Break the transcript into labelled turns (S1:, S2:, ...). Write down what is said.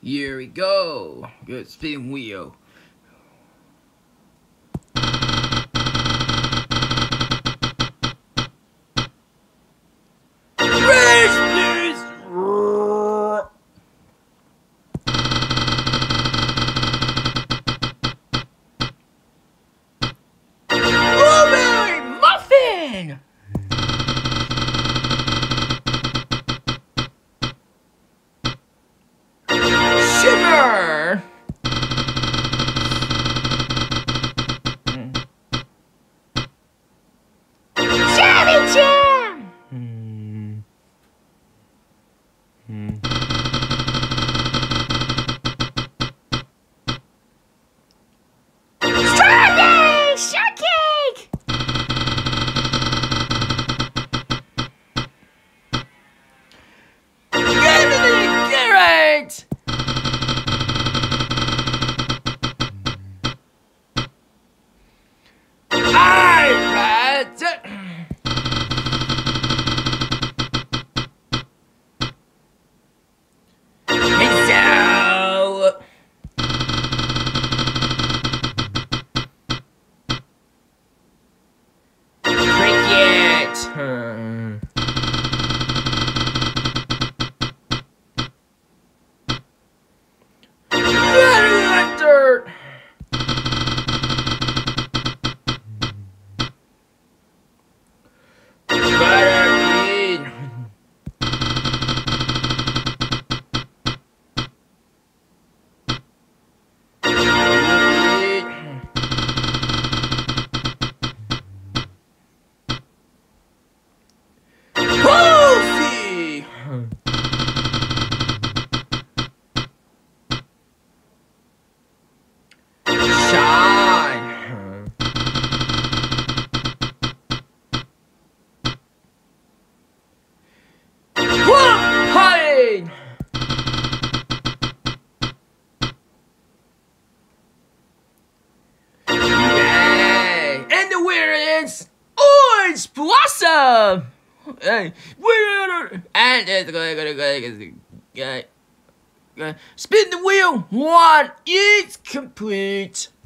S1: Here we go. Good spin wheel. Race, please. Blueberry muffin. Sugar. Cherry jam. Strawberry shortcake. Carrot. Orange blossom. Hey, and it's going. Spin the wheel. One is complete.